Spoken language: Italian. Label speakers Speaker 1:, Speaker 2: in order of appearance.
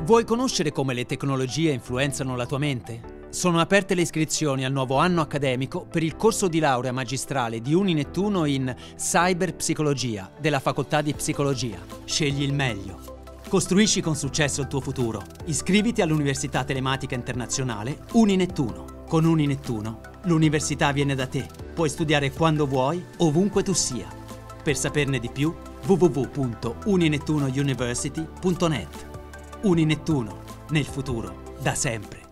Speaker 1: Vuoi conoscere come le tecnologie influenzano la tua mente? Sono aperte le iscrizioni al nuovo anno accademico per il corso di laurea magistrale di Uninettuno in Cyberpsicologia della Facoltà di Psicologia. Scegli il meglio. Costruisci con successo il tuo futuro. Iscriviti all'Università Telematica Internazionale Uninettuno. Con Uninettuno, l'università viene da te. Puoi studiare quando vuoi, ovunque tu sia. Per saperne di più, www.uninettunouniversity.net. Uninettuno, nel futuro, da sempre.